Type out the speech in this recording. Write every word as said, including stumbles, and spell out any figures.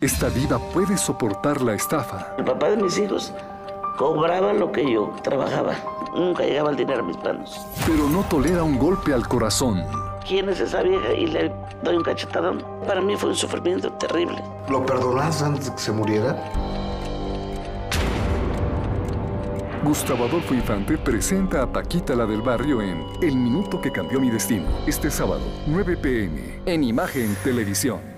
Esta diva puede soportar la estafa. El papá de mis hijos cobraba lo que yo trabajaba. Nunca llegaba el dinero a mis manos. Pero no tolera un golpe al corazón. ¿Quién es esa vieja? Y le doy un cachetadón. Para mí fue un sufrimiento terrible. ¿Lo perdonaste antes de que se muriera? Gustavo Adolfo Infante presenta a Paquita la del Barrio en El Minuto que Cambió Mi Destino. Este sábado, nueve p m en Imagen Televisión.